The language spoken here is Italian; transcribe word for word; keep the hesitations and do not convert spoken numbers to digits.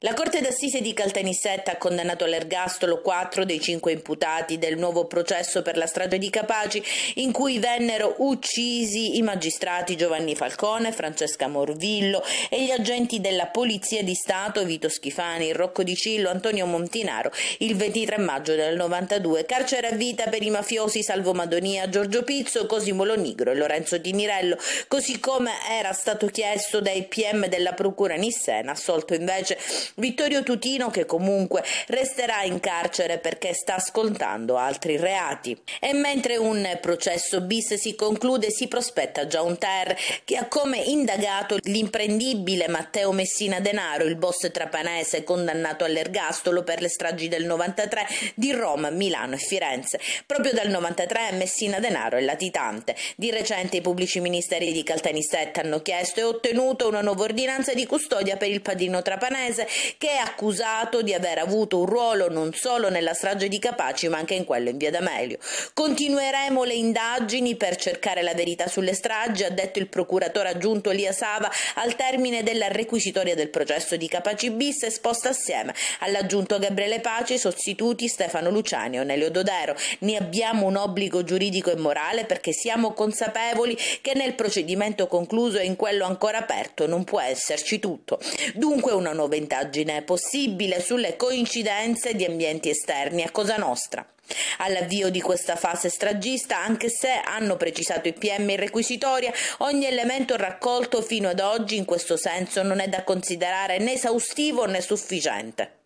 La Corte d'Assise di Caltanissetta ha condannato all'ergastolo quattro dei cinque imputati del nuovo processo per la strage di Capaci, in cui vennero uccisi i magistrati Giovanni Falcone, Francesca Morvillo e gli agenti della Polizia di Stato Vito Schifani, Rocco Di Cillo, Antonio Montinaro il ventitré maggio del novantadue. Carcere a vita per i mafiosi Salvo Madonia, Giorgio Pizzo, Cosimo Lo Nigro e Lorenzo Tinirello, così come era stato chiesto dai P M della Procura Nissena, assolto invece Vittorio Tutino, che comunque resterà in carcere perché sta scontando altri reati. E mentre un processo bis si conclude, si prospetta già un ter che ha come indagato l'imprendibile Matteo Messina Denaro, il boss trapanese condannato all'ergastolo per le stragi del novantatré di Roma, Milano e Firenze. Proprio dal novantatré Messina Denaro è latitante. Di recente i pubblici ministeri di Caltanissetta hanno chiesto e ottenuto una nuova ordinanza di custodia per il padrino trapanese, che è accusato di aver avuto un ruolo non solo nella strage di Capaci ma anche in quello in via D'Amelio. Continueremo le indagini per cercare la verità sulle stragi, ha detto il procuratore aggiunto Elia Sava al termine della requisitoria del processo di Capaci bis, esposta assieme all'aggiunto Gabriele Paci, sostituti Stefano Luciani e Nelio Dodero. Ne abbiamo un obbligo giuridico e morale perché siamo consapevoli che nel procedimento concluso e in quello ancora aperto non può esserci tutto. Dunque una nuova indagine è possibile sulle coincidenze di ambienti esterni a Cosa Nostra. All'avvio di questa fase stragista, anche se hanno precisato i P M in requisitoria, ogni elemento raccolto fino ad oggi in questo senso non è da considerare né esaustivo né sufficiente.